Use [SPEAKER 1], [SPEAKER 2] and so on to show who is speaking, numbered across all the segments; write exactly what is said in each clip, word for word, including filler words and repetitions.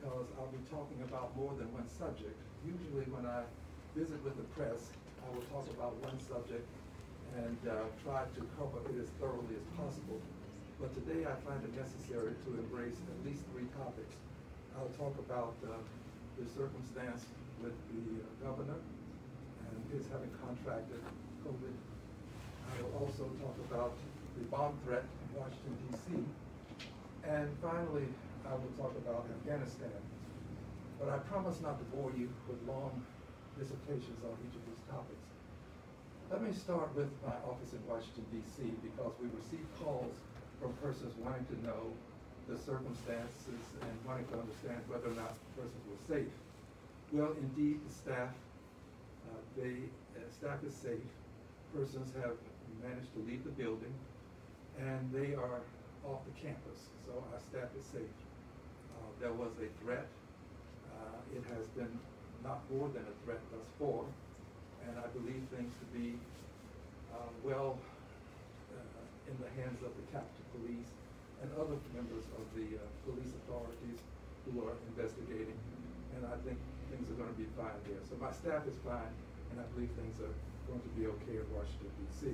[SPEAKER 1] because I'll be talking about more than one subject. Usually when I visit with the press, I will talk about one subject and uh, try to cover it as thoroughly as possible. But today I find it necessary to embrace at least three topics. I'll talk about uh, the circumstance with the uh, governor and his having contracted COVID. I will also talk about the bomb threat in Washington, D C And finally, I will talk about Afghanistan. But I promise not to bore you with long dissertations on each of these topics. Let me start with my office in Washington, D C, because we received calls from persons wanting to know the circumstances and wanting to understand whether or not persons were safe. Well, indeed, the staff, uh, they, uh, staff is safe. Persons have managed to leave the building, and they are off the campus, so our staff is safe. Uh, there was a threat. Uh, it has been not more than a threat thus far, and I believe things to be uh, well uh, in the hands of the Capitol Police and other members of the uh, police authorities who are investigating, and I think things are going to be fine there. So my staff is fine, and I believe things are going to be okay in Washington, D C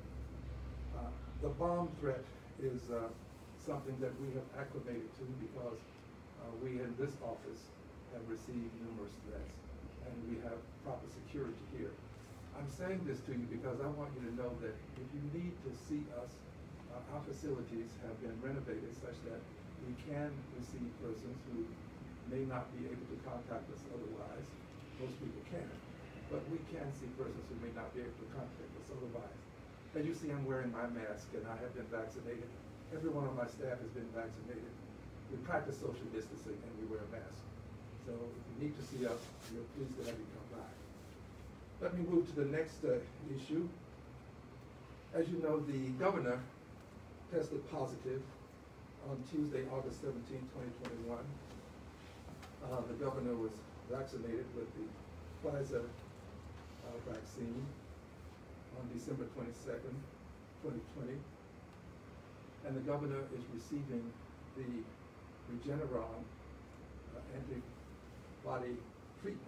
[SPEAKER 1] Uh, the bomb threat is uh, something that we have acclimated to because uh, we in this office have received numerous threats, and we have proper security here. I'm saying this to you because I want you to know that if you need to see us, uh, our facilities have been renovated such that we can receive persons who may not be able to contact us otherwise. Most people can, but we can see persons who may not be able to contact us otherwise. As you see, I'm wearing my mask, and I have been vaccinated. Every one of my staff has been vaccinated. We practice social distancing, and we wear a mask. So if you need to see us, we're pleased to have you come by. Let me move to the next uh, issue. As you know, the governor tested positive on Tuesday, August seventeenth, twenty twenty-one. Uh, the governor was vaccinated with the Pfizer uh, vaccine on December twenty-second, twenty twenty. And the governor is receiving the Regeneron uh, antibody treatment.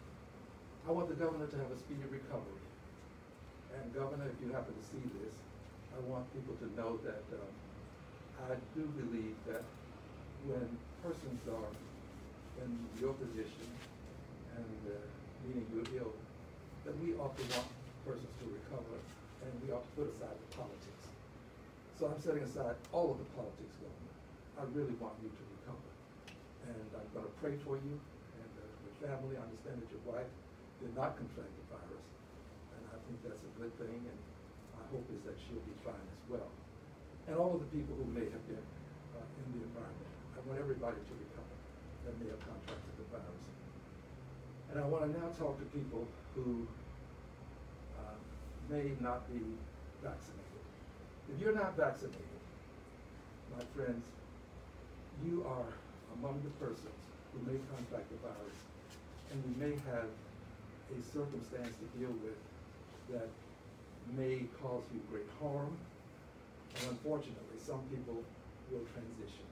[SPEAKER 1] I want the governor to have a speedy recovery. And Governor, if you happen to see this, I want people to know that um, I do believe that when persons are in your position and uh, meaning you're ill, that we ought to want persons to recover, and we ought to put aside the politics. So I'm setting aside all of the politics, Governor. I really want you to recover. And I'm going to pray for you and uh, your family. I understand that your wife did not contract the virus, and I think that's a good thing, and my hope is that she'll be fine as well. And all of the people who may have been uh, in the environment. I want everybody to recover that may have contracted the virus. And I want to now talk to people who uh, may not be vaccinated. If you're not vaccinated, my friends, you are among the persons who may contract the virus, and we may have a circumstance to deal with that may cause you great harm, and unfortunately, some people will transition.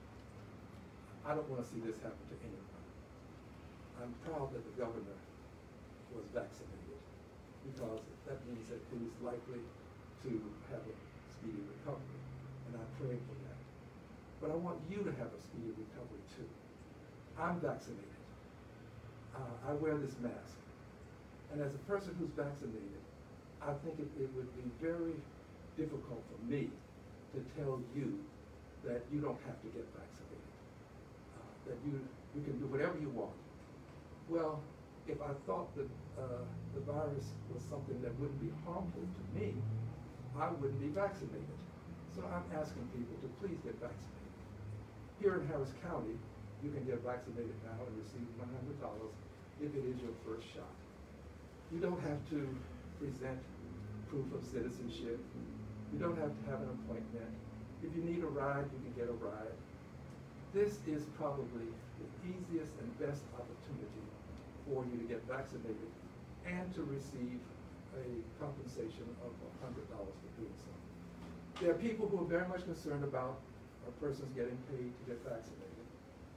[SPEAKER 1] I don't want to see this happen to anyone. I'm proud that the governor was vaccinated, because that means that he is likely to have a speedy recovery, and I pray for that. But I want you to have a speedy recovery too. I'm vaccinated. Uh, I wear this mask. And as a person who's vaccinated, I think it, it would be very difficult for me to tell you that you don't have to get vaccinated, uh, that you, you can do whatever you want. Well, if I thought that uh, the virus was something that wouldn't be harmful to me, I wouldn't be vaccinated. So I'm asking people to please get vaccinated. Here in Harris County, you can get vaccinated now and receive one hundred dollars if it is your first shot. You don't have to present proof of citizenship. You don't have to have an appointment. If you need a ride, you can get a ride. This is probably the easiest and best opportunity for you to get vaccinated and to receive a compensation of one hundred dollars for doing so. There are people who are very much concerned about persons getting paid to get vaccinated. And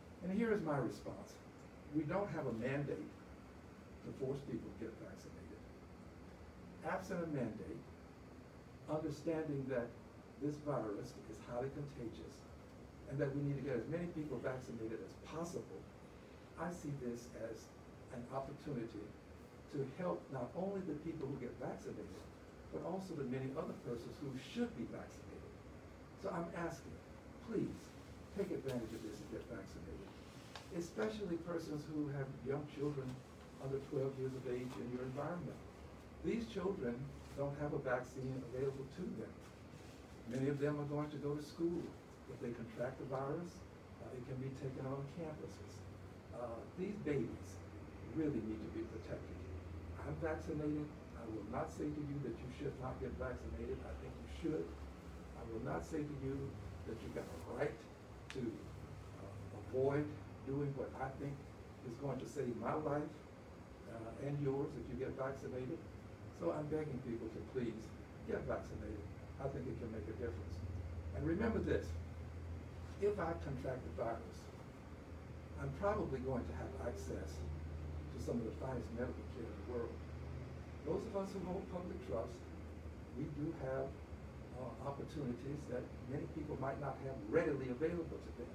[SPEAKER 1] here is my response. We don't have a mandate to force people to get vaccinated. Absent a mandate, understanding that this virus is highly contagious and that we need to get as many people vaccinated as possible, I see this as an opportunity to help not only the people who get vaccinated, but also the many other persons who should be vaccinated. So I'm asking, please, take advantage of this and get vaccinated, especially persons who have young children under twelve years of age in your environment. These children don't have a vaccine available to them. Many of them are going to go to school. If they contract the virus, uh, it can be taken on campuses. Uh, these babies really need to be protected. I'm vaccinated. I will not say to you that you should not get vaccinated. I think you should. I will not say to you that you got a right to uh, avoid doing what I think is going to save my life uh, and yours if you get vaccinated. So I'm begging people to please get vaccinated. I think it can make a difference. And remember this, if I contract the virus, I'm probably going to have access to some of the finest medical care in the world. Those of us who hold public trust, we do have uh, opportunities that many people might not have readily available to them.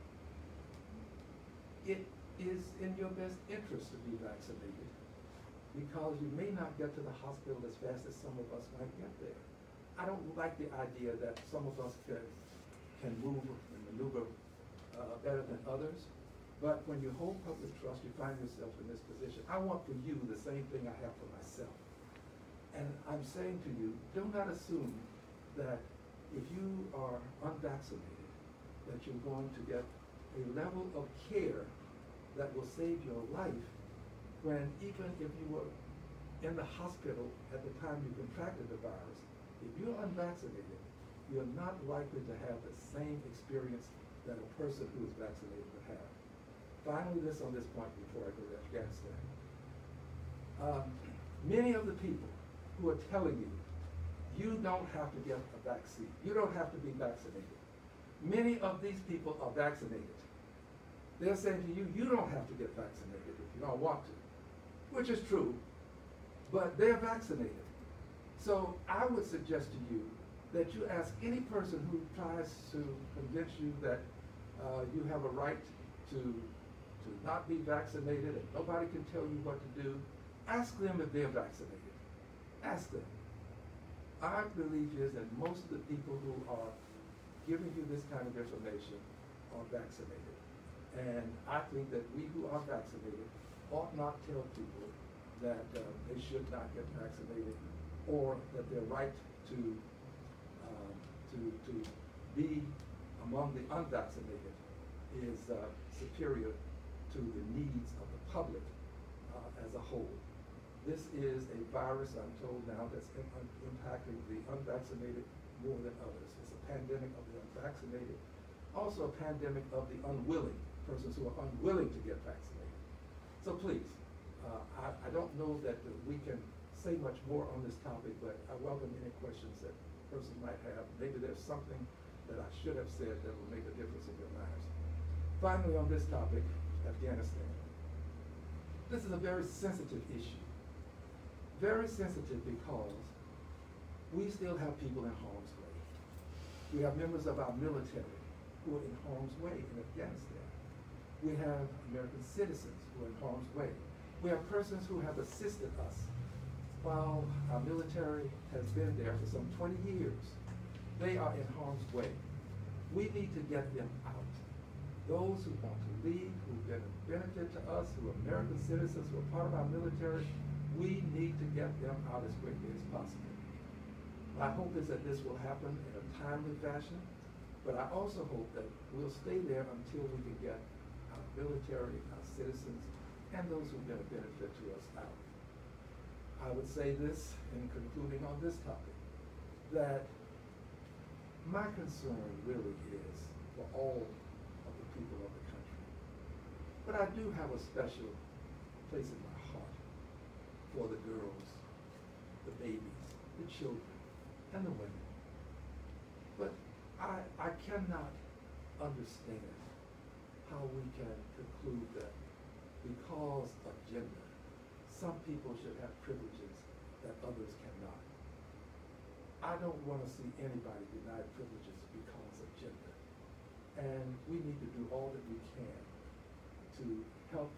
[SPEAKER 1] It is in your best interest to be vaccinated because you may not get to the hospital as fast as some of us might get there. I don't like the idea that some of us can, can move and maneuver uh, better than others, but when you hold public trust, you find yourself in this position. I want for you the same thing I have for myself. And I'm saying to you, do not assume that if you are unvaccinated, that you're going to get a level of care that will save your life when even if you were in the hospital at the time you contracted the virus, if you're unvaccinated, you're not likely to have the same experience that a person who is vaccinated would have. Finally, this on this point before I go to Afghanistan. Um, many of the people who are telling you, you don't have to get a vaccine, you don't have to be vaccinated. Many of these people are vaccinated. They're saying to you, you don't have to get vaccinated if you don't want to, which is true, but they're vaccinated. So I would suggest to you that you ask any person who tries to convince you that uh, you have a right to, to not be vaccinated and nobody can tell you what to do, ask them if they're vaccinated. Ask them. Our belief is that most of the people who are giving you this kind of information are vaccinated. And I think that we who are vaccinated ought not tell people that uh, they should not get vaccinated or that their right to, um, to, to be among the unvaccinated is uh, superior to the needs of the public uh, as a whole. This is a virus, I'm told now, that's in, un, impacting the unvaccinated more than others. It's a pandemic of the unvaccinated, also a pandemic of the unwilling, persons who are unwilling to get vaccinated. So please, uh, I, I don't know that we can say much more on this topic, but I welcome any questions that persons might have. Maybe there's something that I should have said that will make a difference in your lives. Finally, on this topic, Afghanistan. This is a very sensitive issue. Very sensitive because we still have people in harm's way. We have members of our military who are in harm's way in Afghanistan. We have American citizens who are in harm's way. We have persons who have assisted us while our military has been there for some twenty years. They are in harm's way. We need to get them out. Those who want to leave, who've been a benefit to us, who are American citizens, who are part of our military, we need to get them out as quickly as possible. My hope is that this will happen in a timely fashion, but I also hope that we'll stay there until we can get our military, our citizens, and those who've been a benefit to us out. I would say this in concluding on this topic, that my concern really is for all of the people of the country. But I do have a special place in my heart for the girls, the babies, the children, and the women. I, I cannot understand how we can conclude conclude that because of gender, some people should have privileges that others cannot. I don't want to see anybody denied privileges because of gender. And we need to do all that we can to help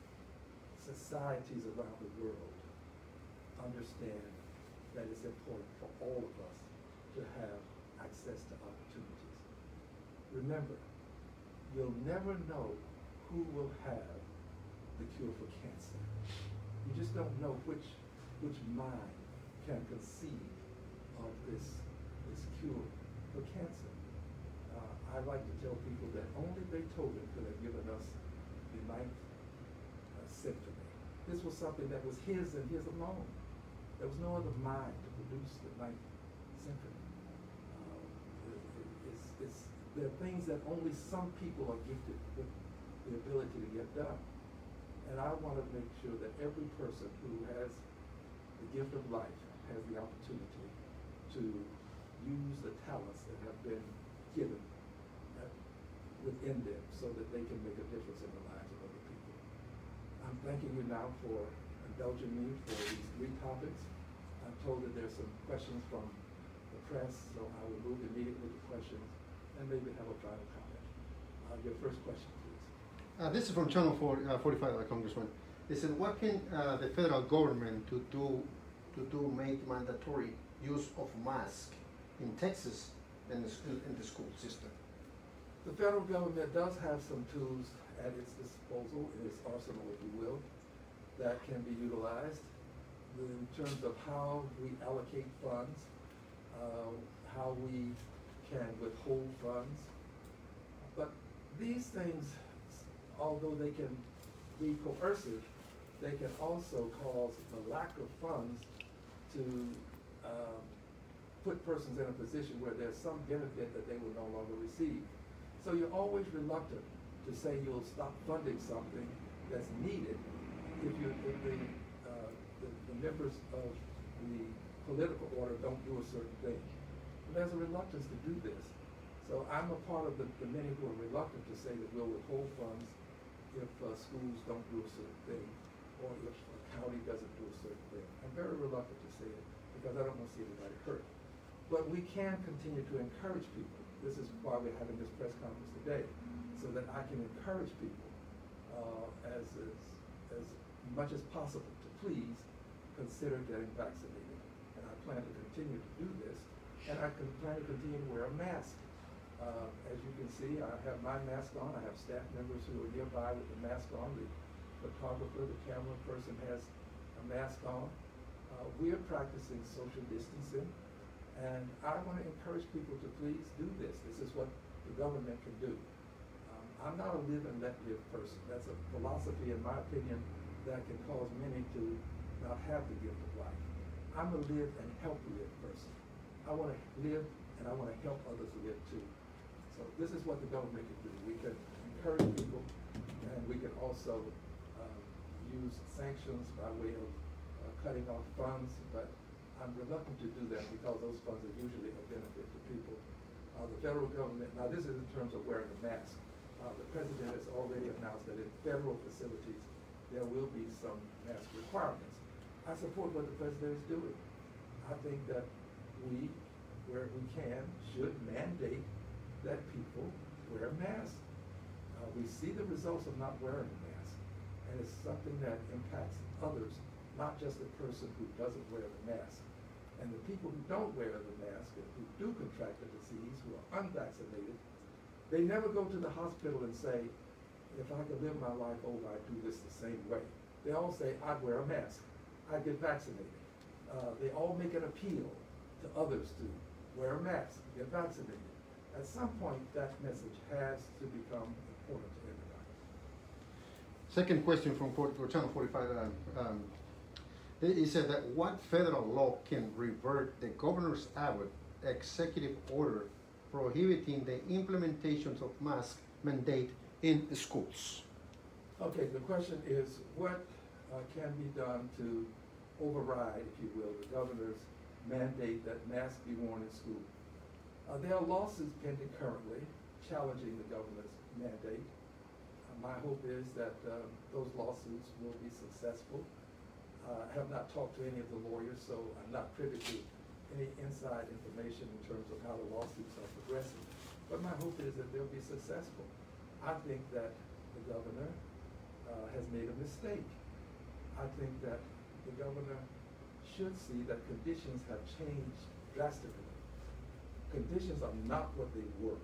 [SPEAKER 1] societies around the world understand that it's important for all of us to have access to opportunities. Remember, you'll never know who will have the cure for cancer. You just don't know which which mind can conceive of this this cure for cancer. Uh, I like to tell people that only Beethoven could have given us the ninth uh, symphony. This was something that was his and his alone. There was no other mind to produce the ninth symphony. Uh, it, it, it's, it's, there are things that only some people are gifted with the ability to get done. And I want to make sure that every person who has the gift of life has the opportunity to use the talents that have been given uh, within them so that they can make a difference in the lives of other people. I'm thanking you now for indulging me for these three topics. I'm told that there's some questions from the press, so I will move immediately to questions and maybe have a final comment. Uh, your first question, please.
[SPEAKER 2] Uh, this is from Channel four, uh, forty-five, uh, Congressman. They said, what can uh, the federal government to do to do make mandatory use of masks in Texas and in, in the school system?
[SPEAKER 1] The federal government does have some tools at its disposal, in its arsenal, if you will, that can be utilized in terms of how we allocate funds, uh, how we can withhold funds. But these things, although they can be coercive, they can also cause the lack of funds to um, put persons in a position where there's some benefit that they will no longer receive. So you're always reluctant to say you'll stop funding something that's needed if, you, if the, uh, the, the members of the political order don't do a certain thing. But there's a reluctance to do this. So I'm a part of the, the many who are reluctant to say that we'll withhold funds if uh, schools don't do a certain thing, or if a county doesn't do a certain thing. I'm very reluctant to say it because I don't want to see anybody hurt. But we can continue to encourage people. This is why we're having this press conference today, so that I can encourage people uh, as, as, as much as possible to please consider getting vaccinated. And I plan to continue to do this, and I can plan to continue to wear a mask. Uh, as you can see, I have my mask on. I have staff members who are nearby with the mask on. The photographer, the camera person has a mask on. Uh, we are practicing social distancing, and I want to encourage people to please do this. This is what the government can do. Um, I'm not a live and let live person. That's a philosophy, in my opinion, that can cause many to not have the gift of life. I'm a live and help live person. I want to live, and I want to help others live too. So this is what the government can do. We can encourage people, and we can also uh, use sanctions by way of uh, cutting off funds, but I'm reluctant to do that because those funds are usually a benefit to people. Uh, the federal government, now this is in terms of wearing a mask. Uh, the president has already announced that in federal facilities there will be some mask requirements. I support what the president is doing. I think that we, where we can, should mandate that people wear masks. Uh, we see the results of not wearing a mask, and it's something that impacts others, not just the person who doesn't wear the mask. And the people who don't wear the mask and who do contract the disease, who are unvaccinated, they never go to the hospital and say, if I could live my life over, I'd do this the same way. They all say, I'd wear a mask, I'd get vaccinated. Uh, they all make an appeal to others to wear a mask, get vaccinated. At some point, that message has to become important to everybody.
[SPEAKER 2] Second question from Channel forty-five. Uh, um, he said that what federal law can revert the Governor's Abbott executive order prohibiting the implementations of mask mandate in schools?
[SPEAKER 1] Okay, the question is what uh, can be done to override, if you will, the governor's mandate that masks be worn in school. Uh, there are lawsuits pending currently challenging the governor's mandate. my hope is that uh, those lawsuits will be successful. Uh, I have not talked to any of the lawyers, so I'm not privy to any inside information in terms of how the lawsuits are progressing. But my hope is that they'll be successful. I think that the governor uh, has made a mistake. I think that the governor should see that conditions have changed drastically. Conditions are not what they were.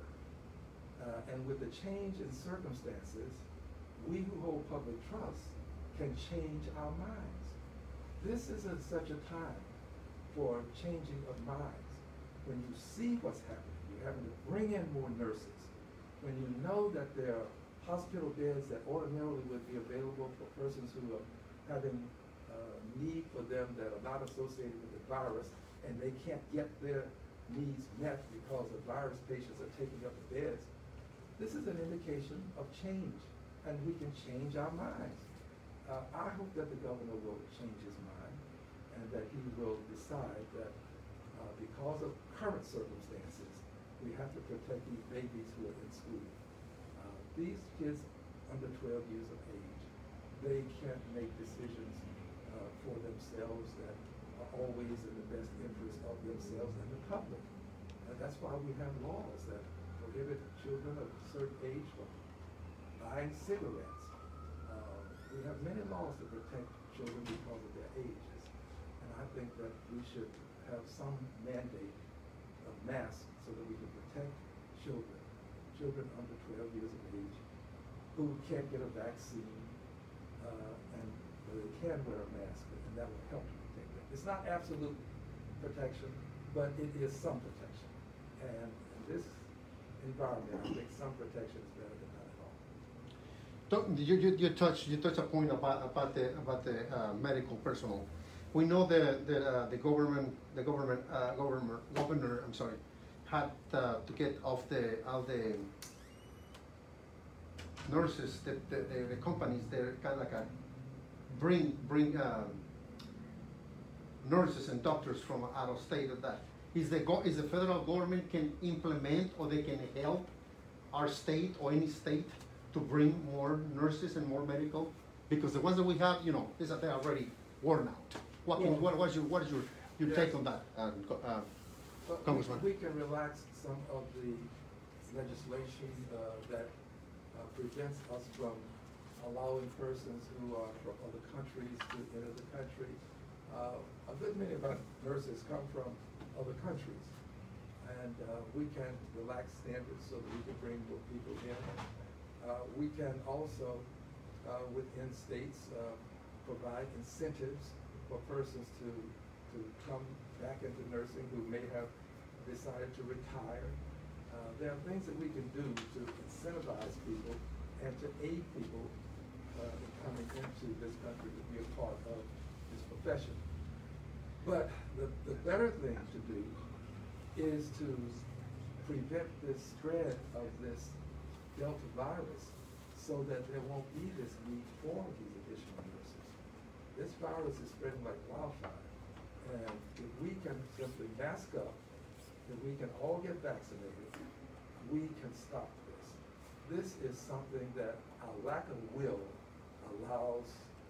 [SPEAKER 1] Uh, and with the change in circumstances, we who hold public trust can change our minds. This isn't such a time for changing of minds. When you see what's happening, you're having to bring in more nurses. When you know that there are hospital beds that ordinarily would be available for persons who are having uh, need for them that are not associated with the virus, and they can't get their needs met because the virus patients are taking up the beds, this is an indication of change, and we can change our minds. Uh, I hope that the governor will change his mind, and that he will decide that uh, because of current circumstances, we have to protect these babies who are in school. Uh, these kids under twelve years of age, they can't make decisions uh, for themselves that are always in the best interest of themselves and the public. And that's why we have laws that prohibit children of a certain age from buying cigarettes. Uh, we have many laws to protect children because of their ages. And I think that we should have some mandate of masks so that we can protect children, children under twelve years of age who can't get a vaccine, uh, and they can wear a mask, and that will help to protect them. It's not absolute protection, but it is some protection. And in this environment, I think some protection is better than none at all.
[SPEAKER 2] Don't- You, you, you touched you touched a point about about the about the uh, medical personnel. We know that the, uh, the government the government uh, governor governor I'm sorry had uh, to get off the all the nurses, the, the, the, the companies, they're kind of like a bring bring um, nurses and doctors from out of state of that. Is the go is the federal government can implement, or they can help our state or any state to bring more nurses and more medical? Because the ones that we have, you know, is that they're already worn out. What can,
[SPEAKER 1] Well,
[SPEAKER 2] what was your what is your your
[SPEAKER 1] yes.
[SPEAKER 2] take on that, uh, co- uh,
[SPEAKER 1] But
[SPEAKER 2] Congressman?
[SPEAKER 1] we, we can relax some of the legislation uh, that uh, prevents us from allowing persons who are from other countries to enter the country. Uh, a good many of our nurses come from other countries, and uh, we can relax standards so that we can bring more people in. Uh, we can also, uh, within states, uh, provide incentives for persons to to come back into nursing who may have decided to retire. Uh, there are things that we can do to incentivize people and to aid people uh, in coming into this country to be a part of this profession. But the, the better thing to do is to prevent the spread of this Delta virus so that there won't be this need for these additional nurses. This virus is spreading like wildfire. And if we can simply mask up, if we can all get vaccinated, we can stop this. This is something that our lack of will allows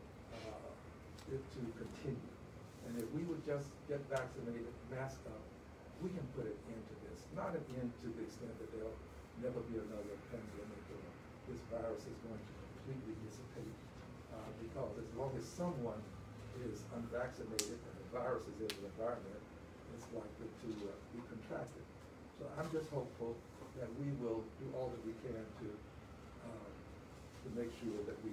[SPEAKER 1] uh, it to continue. And if we would just get vaccinated, mask up, we can put an end to this. Not an end to the extent that there'll never be another pandemic or this virus is going to completely dissipate. Uh, because as long as someone is unvaccinated and the virus is in the environment, it's likely to uh, be contracted. So I'm just hopeful that we will do all that we can to um, to make sure that we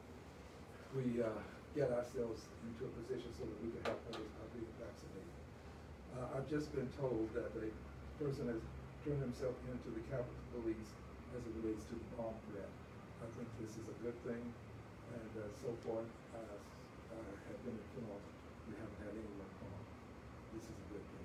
[SPEAKER 1] we uh, get ourselves into a position so that we can help others by being vaccinated. Uh, I've just been told that a person has turned himself into the Capitol Police as it relates to the bomb threat. I think this is a good thing, and uh, so far, uh, I have been informed we haven't had anyone harmed. This is a good thing.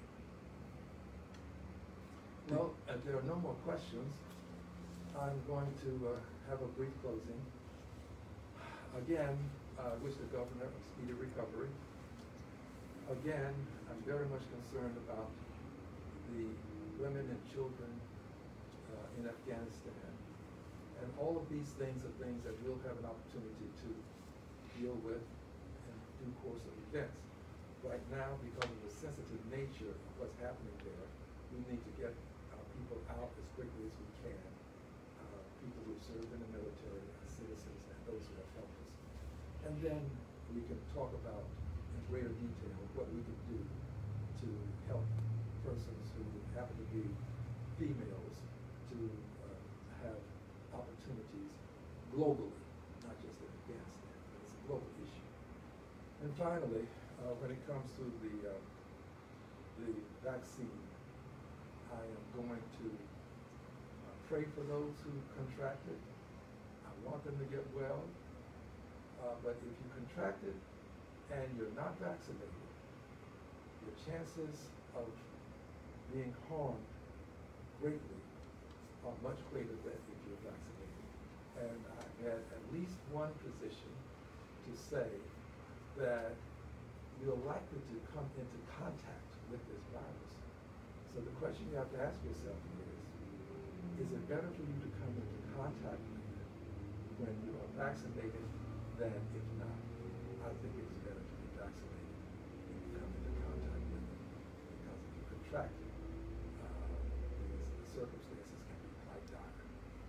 [SPEAKER 1] Well, if there are no more questions, I'm going to uh, have a brief closing. Again, I wish the governor a speedy recovery. Again, I'm very much concerned about the women and children uh, in Afghanistan And all of these things are things that we'll have an opportunity to deal with in due course of events. Right now, because of the sensitive nature of what's happening there, we need to get our people out as quickly as we can. Uh, people who served in the military, our citizens, and those who have helped us. And then we can talk about in greater detail what we can do to help persons who happen to be females to uh, have opportunities globally, not just in Afghanistan, but it's a global issue. And finally, uh, when it comes to the, uh, the vaccine, I am going to uh, pray for those who contract it. I want them to get well, uh, but if you contract it and you're not vaccinated, your chances of being harmed greatly are much greater than if you're vaccinated. And I've had at least one physician to say that you're likely to come into contact with this virus. So the question you have to ask yourself is, is it better for you to come into contact with it when you are vaccinated than if not? I think it's better to be vaccinated when you come into contact with it, because if you contract it, uh, the circumstances can be quite dire.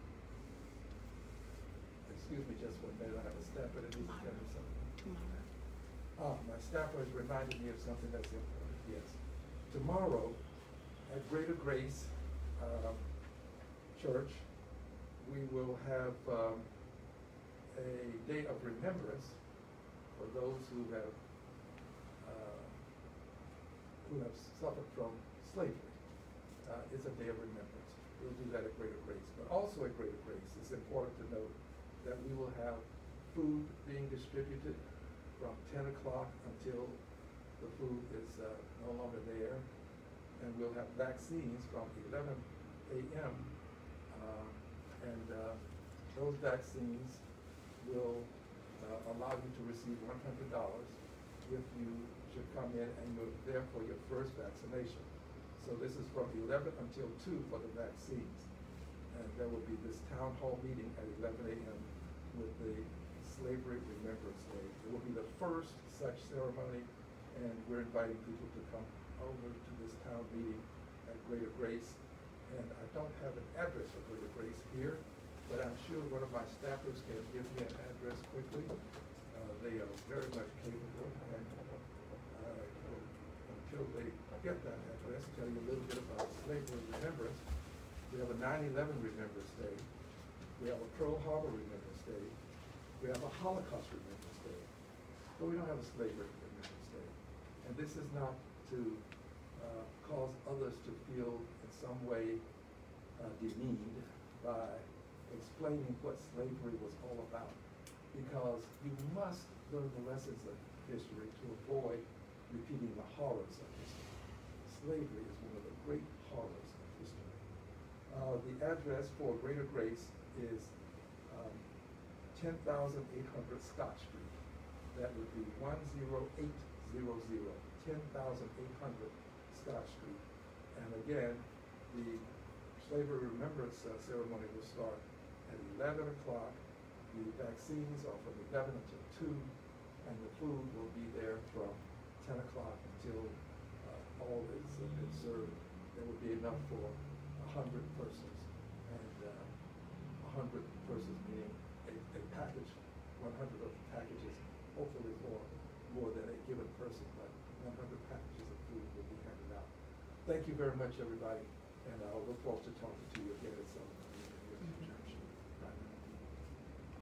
[SPEAKER 1] Excuse me just for a minute, I have a staffer that needs to tell me something.
[SPEAKER 3] Tomorrow.
[SPEAKER 1] Ah, my staffer has reminded me of something that's important, yes. Tomorrow, at Greater Grace uh, Church, we will have um, a day of remembrance for those who have uh, who have suffered from slavery. Uh, it's a day of remembrance. We'll do that at Greater Grace. But also at Greater Grace, it's important to note that we will have food being distributed from ten o'clock until the food is uh, no longer there. And we'll have vaccines from eleven A M Uh, and uh, those vaccines will uh, allow you to receive one hundred dollars if you should come in and you're there for your first vaccination. So this is from eleven until two for the vaccines. And there will be this town hall meeting at eleven A M with the Slavery Remembrance Day. It will be the first such ceremony, and we're inviting people to come over to this town meeting at Greater Grace. And I don't have an address for Greater Grace here, but I'm sure one of my staffers can give me an address quickly. Uh, they are very much capable, and uh, until they get that address, tell you a little bit about Slavery Remembrance. We have a nine eleven Remembrance Day. We have a Pearl Harbor Remembrance Day. We have a Holocaust Remembrance Day. But we don't have a Slavery Remembrance Day. And this is not to uh, cause others to feel in some way uh, demeaned by explaining what slavery was all about. Because you must learn the lessons of history to avoid repeating the horrors of history. Slavery is one of the great horrors of history. Uh, the address for Greater Grace is um, ten thousand eight hundred Scott Street. That would be one zero eight zero zero, ten thousand eight hundred Scott Street. And again, the Slavery Remembrance uh, ceremony will start at eleven o'clock. The vaccines are from eleven until two, and the food will be there from ten o'clock until uh, all is uh, been served. There will be enough for a hundred persons, and uh, a hundred persons meaning a, a package, one hundred of the packages, hopefully more, more than a given person, but one hundred packages of food will be handed out. Thank you very much, everybody, and I'll look forward to talking to you